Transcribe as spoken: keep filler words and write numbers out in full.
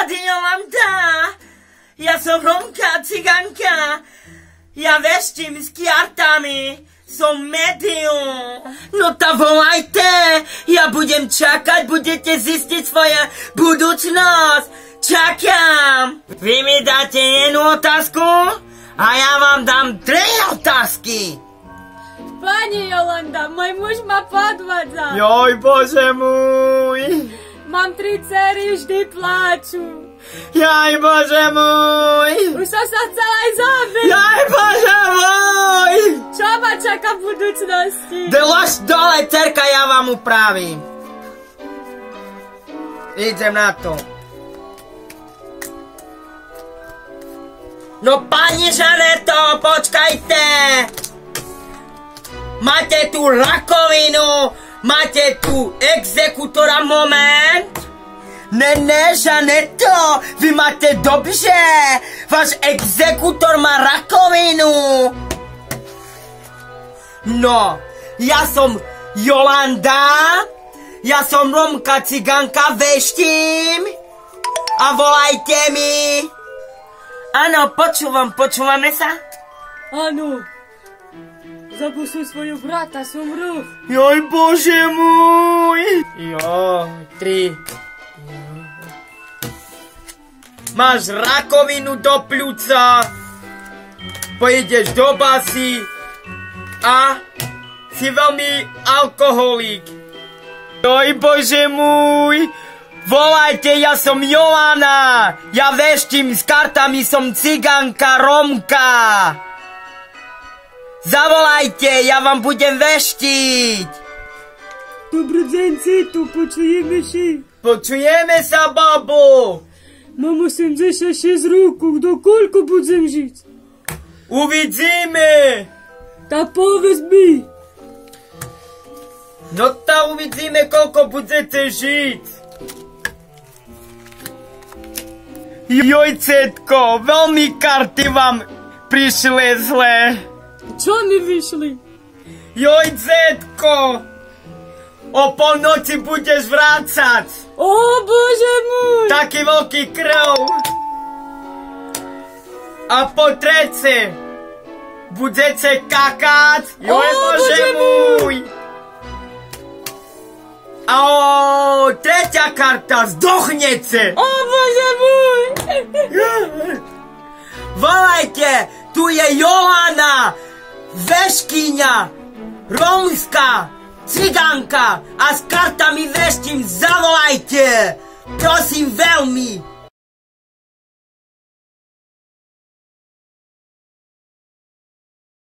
Radio vám dá. Ja som Romka, ciganka. Ja veštím s kiartami. Som medium. No tá volajte. Ja budem čakať, budete zistiť svoju budúcnosť. Čakám. Vy mi dáte jednu otázku a ja vám dám tri otázky. Pani Jolanda, môj muž ma podvádza. Joj, bože môj. Mám tri dcery, vždy pláču. Jaj, bože môj. Už som sa chcela aj zabiť. Jaj, bože môj. Čo ma čaká v budúcnosti? Dolož dole, cerka, ja vám upravím. Idem na to. No, pani Žaneto, počkajte. Máte tu rakovinu, máte tu exekutora, moment. Ne, ne, Žaneto, vy máte dobře. Váš exekutor má rakovinu. No, ja som Jolanda, ja som Romka, ciganka, veštím a volajte mi. Áno, počúvam, počúvame sa? Áno. Zabusuj svojho brata, som ruch. Joj, bože môj. Jo, tri. Máš rakovinu do pľúca, pojedeš do basy a si veľmi alkoholík. Joj, bože môj. Volajte, ja som Jolana. Ja veštím s kartami, som ciganka, Romka. Zavolajte, ja vám budem veštiť. Dobrý deň, Citu, počujeme si. Počujeme sa, babo. Mám osemdesiatšesť rokov, do koľko budem žiť? Uvidíme. Tak povedz mi. No tak uvidíme, koľko budete žiť. Joj, cetko, veľmi karty vám prišli zlé. Čo mi vyšli? Joj, zetko, o polnoci budeš vrácať. O, bože môj. Taký veľký krv. A po trece budete kakať. Joj, o, bože, bože môj. A o tretia karta, zdochnete. O, bože môj. Volajte, tu je Jolana. Veškyňa, rómska, ciganka a s kartami veštím, zavolajte, prosím veľmi.